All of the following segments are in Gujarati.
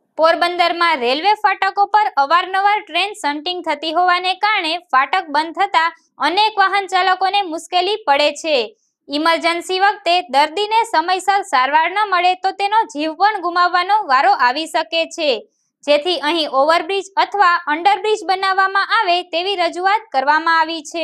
પોરબંદરમાં રેલવે ફાટકો પર અવારનવાર ટ્રેન શન્ટિંગ થતી હોવાને કારણે ફાટક બંધ થતા અનેક વાહન ચાલકોને મુશ્કેલી પડે છે। ઇમરજન્સી વખતે દર્દીને સમયસર સારવાર ન મળે તો તેનો જીવ પણ ગુમાવવાનો વારો આવી શકે છે, જેથી અહીં ઓવરબ્રિજ અથવા અંડરબ્રિજ બનાવવામાં આવે તેવી રજૂઆત કરવામાં આવી છે।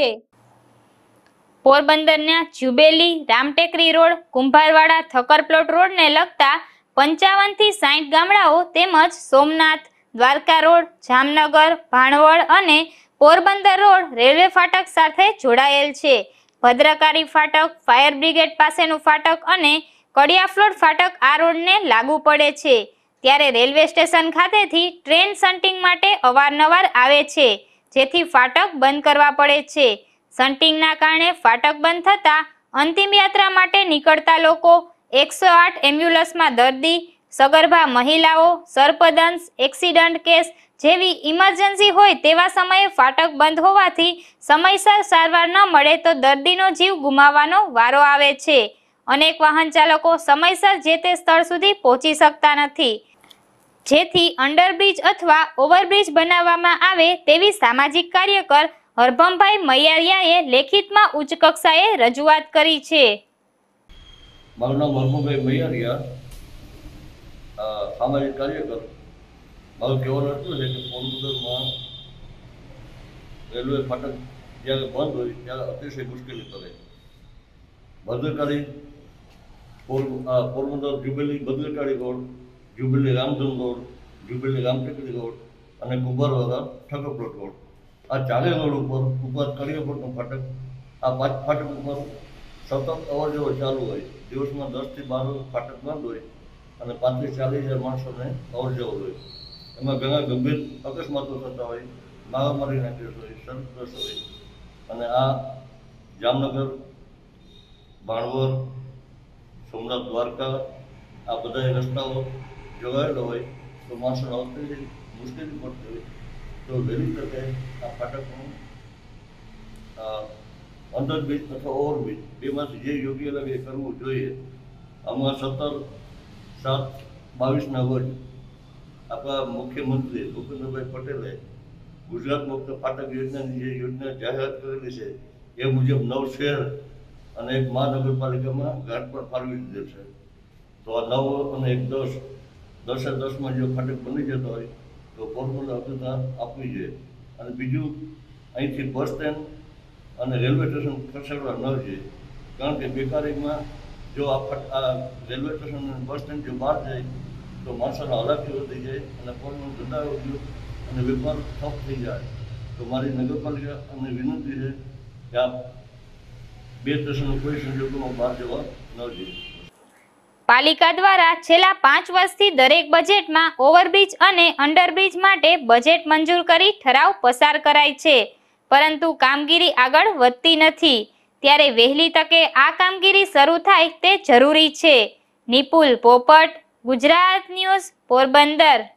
પોરબંદરના જ્યુબેલી, રામટેકરી રોડ, કુંભારવાડા, થકરપ્લોટ રોડને લગતા 55 થી 60 ગામડાઓ તેમજ સોમનાથ, દ્વારકા રોડ, જામનગર, ભાણવડ અને પોરબંદર રોડ રેલવે ફાટક સાથે જોડાયેલ છે। ભદ્રકાળી ફાટક, ફાયર બ્રિગેડ પાસેનું ફાટક અને કડિયાફ્લોટ ફાટક આ રોડને લાગુ પડે છે। ત્યારે રેલવે સ્ટેશન ખાતેથી ટ્રેન શન્ટિંગ માટે અવારનવાર આવે છે, જેથી ફાટક બંધ કરવા પડે છે। શન્ટિંગના કારણે ફાટક બંધ થતા અંતિમ યાત્રા માટે નીકળતા લોકો, 108 એમ્બ્યુલન્સમાં દર્દી, સગર્ભા મહિલાઓ, સર્પદંશ, એક્સિડન્ટ કેસ જેવી ઇમરજન્સી હોય તેવા સમયે ફાટક બંધ હોવાથી સમયસર સારવાર ન મળે તો દર્દીનો જીવ ગુમાવવાનો વારો આવે છે। અનેક વાહન ચાલકો સમયસર જે તે સ્થળ સુધી પહોંચી શકતા નથી, જેથી અંડરબ્રિજ અથવા ઓવરબ્રિજ બનાવવામાં આવે તેવી સામાજિક કાર્યકર હરભમભાઈ મૈયારિયાએ લેખિતમાં ઉચ્ચ કક્ષાએ રજૂઆત કરી છે। મારું નામ હરભમભાઈ મૈયારિયા, સામાજિક કાર્યકર। મારું કહેવાનું એટલું છે કે પોરબંદરમાં રેલવે ફાટક જ્યારે બંધ હોય ત્યારે અતિશય મુશ્કેલી પડે। Bhadrakali Porbandar Jubilee Bhadrakali road, Jubilee Ramdhan road, Jubilee Ramtekri road અને કુંભારવાડા ઠકરપ્લોટ રોડ, આ ચારેય રોડ ઉપર કડિયાફ્લોટનું ફાટક, આ 5 ફાટક ઉપર સતત અવર જવર ચાલુ હોય। દિવસમાં 10 થી 12 ફાટક બંધ હોય અને 35 થી 40 હજાર માણસોને અવર જવર હોય। એમાં ઘણા ગંભીર અકસ્માતો થતા હોય, મારામારીના કેસ હોય, સર્પદંશ હોય અને આ જામનગર, ભાણવડ, સોમનાથ, દ્વારકા આ બધા રસ્તાઓ જોડાયેલા હોય તો માણસોને આવતી મુશ્કેલી પડતી હોય। તો વહેલી તકે આ ફાટકનું અંડરબ્રિજ અથવા ઓવરબ્રિજ બેમાંથી જે યોગ્ય લાગે એ કરવું જોઈએ। આમાં 17/7/22ના રોજ આપણા મુખ્યમંત્રી ભૂપેન્દ્રભાઈ પટેલે ગુજરાત મુક્ત ફાટક યોજનાની જે યોજના જાહેરાત કરેલી છે એ મુજબ 9 શહેર અને 1 મહાનગરપાલિકામાં ઘાટ પર ફાળવી દીધેલ છે। તો આ 9 અને 1 10, 10-10માં જો ફાટક બની જતો હોય તો પોરબંદર અગ્રતા આપવી જોઈએ। અને બીજું, અહીંથી બસ સ્ટેન્ડ અને રેલવે સ્ટેશન ખસેડવા ન જોઈએ, કારણ કે બેકારીમાં જો આ રેલવે સ્ટેશન અને બસ સ્ટેન્ડ જો બહાર જાય તો માણસોના હાલાકી વધી જાય અને પોરબંદર ધંધા ઉદ્યોગ અને વેપાર ઠપ થઈ જાય। તો મારી નગરપાલિકા અમને વિનંતી છે કે આ 2 સ્ટેશનો કોઈ સંજોગોમાં બહાર જવા ન જોઈએ। પાલિકા દ્વારા છેલ્લા 5 વર્ષથી દરેક બજેટમાં ઓવરબ્રિજ અને અંડરબ્રિજ માટે બજેટ મંજૂર કરી ઠરાવ પસાર કરાય છે, પરંતુ કામગીરી આગળ વધતી નથી। ત્યારે વહેલી તકે આ કામગીરી શરૂ થાય તે જરૂરી છે। નિપુલ પોપટ, ગુજરાત ન્યૂઝ, પોરબંદર।